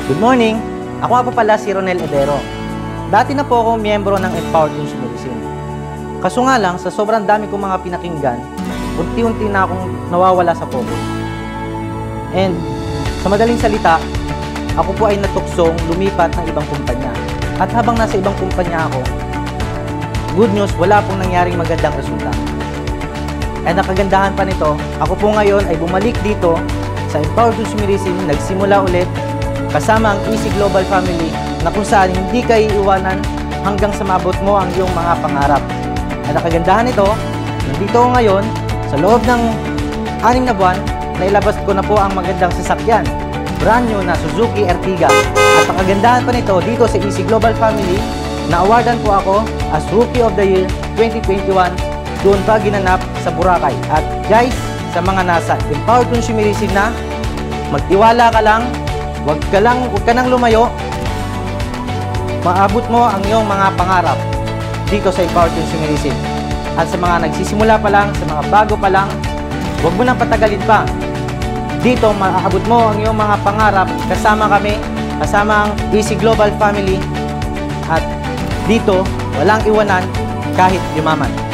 Good morning! Ako nga po pala si Ronel Edero. Dati na po ako miyembro ng Empowered Consumerism. Kaso nga lang, sa sobrang dami kong mga pinakinggan, unti-unti na akong nawawala sa focus. And sa madaling salita, ako po ay natuksong lumipat ng ibang kumpanya. At habang nasa ibang kumpanya ako, good news, wala pong nangyaring magandang resulta. And ang kagandahan pa nito, ako po ngayon ay bumalik dito sa Empowered Consumerism, nagsimula ulit kasama ang Easy Global Family na kung saan hindi ka iiwanan hanggang sa maabot mo ang iyong mga pangarap. At ang kagandahan nito, nandito ako ngayon sa loob ng 6 na buwan, nailabas ko na po ang magandang sasakyan, brand new na Suzuki Ertiga. At ang kagandahan pa nito, dito sa Easy Global Family, na-awardan po ako as Rookie of the Year 2021 doon pa ginanap sa Boracay. At guys, sa mga nasa Empowered Consumerism na, magtiwala ka lang, huwag ka nang lumayo, maabot mo ang iyong mga pangarap dito sa Empowered Consumerism. At sa mga nagsisimula pa lang, sa mga bago pa lang, huwag mo nang patagalin pa. Dito, maaabot mo ang iyong mga pangarap kasama kami, kasama ang Easy Global Family. At dito, walang iwanan kahit yumaman.